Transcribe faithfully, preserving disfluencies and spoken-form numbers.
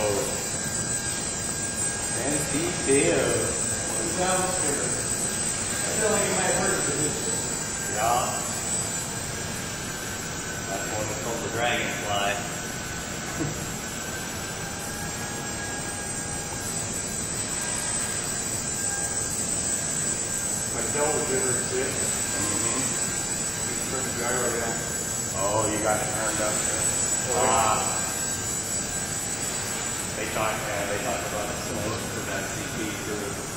Whoa. Fancy deal. What sounds here? I feel like it might hurt the position. Yeah. That's one that's called the dragonfly. My belt was in her sit. Mm-hmm. Just turn the gyro down. Oh, you got it turned up there. Oh, Ah. They talk, yeah, they talk about the smoke for that C P too.